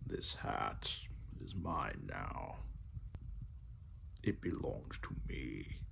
This hat is mine now. It belongs to me.